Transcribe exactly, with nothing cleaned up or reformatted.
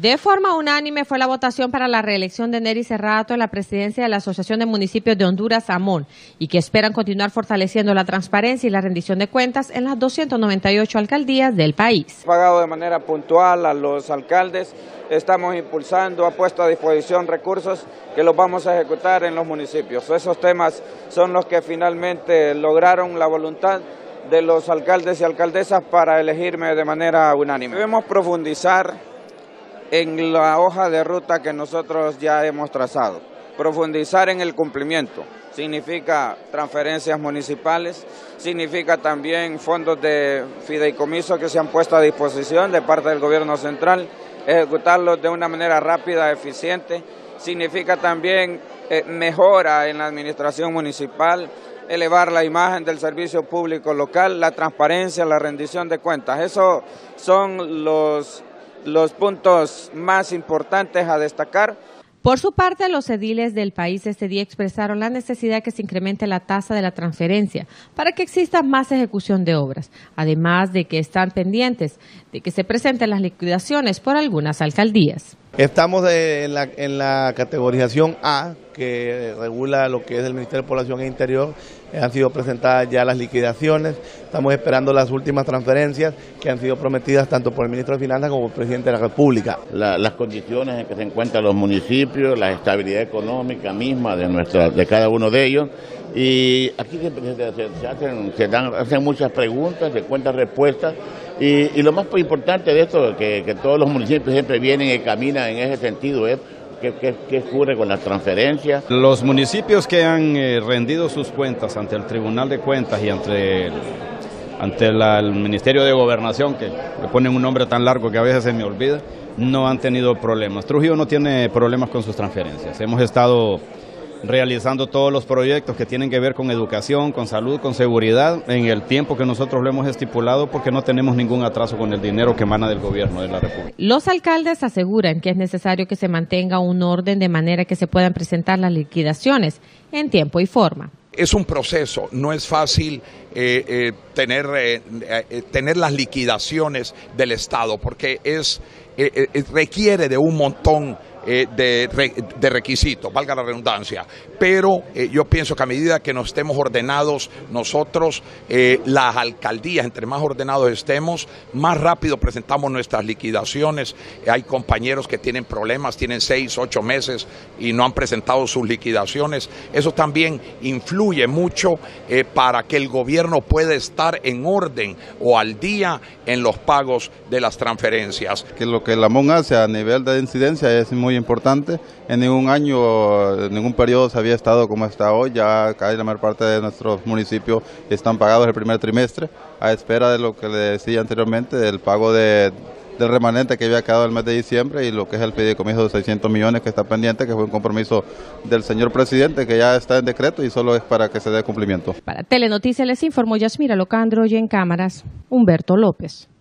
De forma unánime fue la votación para la reelección de Nery Cerrato en la presidencia de la Asociación de Municipios de Honduras, AMON, y que esperan continuar fortaleciendo la transparencia y la rendición de cuentas en las doscientas noventa y ocho alcaldías del país. Pagado de manera puntual a los alcaldes, estamos impulsando, ha puesto a disposición recursos que los vamos a ejecutar en los municipios. Esos temas son los que finalmente lograron la voluntad de los alcaldes y alcaldesas para elegirme de manera unánime. Debemos profundizar en la hoja de ruta que nosotros ya hemos trazado. Profundizar en el cumplimiento significa transferencias municipales, significa también fondos de fideicomiso que se han puesto a disposición de parte del gobierno central, ejecutarlos de una manera rápida, eficiente, significa también eh, mejora en la administración municipal, elevar la imagen del servicio público local, la transparencia, la rendición de cuentas. Esos son los los puntos más importantes a destacar. Por su parte, los ediles del país este día expresaron la necesidad de que se incremente la tasa de la transferencia para que exista más ejecución de obras, además de que están pendientes de que se presenten las liquidaciones por algunas alcaldías. Estamos de, en, la, en la categorización A, que regula lo que es el Ministerio de Población e Interior. Han sido presentadas ya las liquidaciones, estamos esperando las últimas transferencias que han sido prometidas tanto por el Ministro de Finanzas como por el Presidente de la República. La, las condiciones en que se encuentran los municipios, la estabilidad económica misma de, nuestra, de cada uno de ellos. Y aquí se, se, se, hacen, se dan, hacen muchas preguntas, se cuentan respuestas. Y, y lo más importante de esto, que, que todos los municipios siempre vienen y caminan en ese sentido, es ¿Qué, qué, ¿Qué ocurre con las transferencias? Los municipios que han eh, rendido sus cuentas ante el Tribunal de Cuentas y ante el, ante la, el Ministerio de Gobernación, que le ponen un nombre tan largo que a veces se me olvida, no han tenido problemas. Trujillo no tiene problemas con sus transferencias. Hemos estado realizando todos los proyectos que tienen que ver con educación, con salud, con seguridad, en el tiempo que nosotros lo hemos estipulado, porque no tenemos ningún atraso con el dinero que emana del gobierno de la República. Los alcaldes aseguran que es necesario que se mantenga un orden de manera que se puedan presentar las liquidaciones en tiempo y forma. Es un proceso, no es fácil eh, eh, tener, eh, eh, tener las liquidaciones del Estado, porque es, eh, eh, requiere de un montón Eh, de, de requisitos, valga la redundancia, pero eh, yo pienso que a medida que nos estemos ordenados nosotros, eh, las alcaldías, entre más ordenados estemos, más rápido presentamos nuestras liquidaciones. Hay compañeros que tienen problemas, tienen seis, ocho meses y no han presentado sus liquidaciones. Eso también influye mucho eh, para que el gobierno pueda estar en orden o al día en los pagos de las transferencias. Que lo que la AMON hace a nivel de incidencia es muy importante. En ningún año, en ningún periodo se había estado como está hoy. Ya casi la mayor parte de nuestros municipios están pagados el primer trimestre, a espera de lo que le decía anteriormente, del pago de, del remanente que había quedado el mes de diciembre y lo que es el fideicomiso de seiscientos millones que está pendiente, que fue un compromiso del señor presidente que ya está en decreto y solo es para que se dé cumplimiento. Para Telenoticias les informó Yasmira Locandro y en cámaras Humberto López.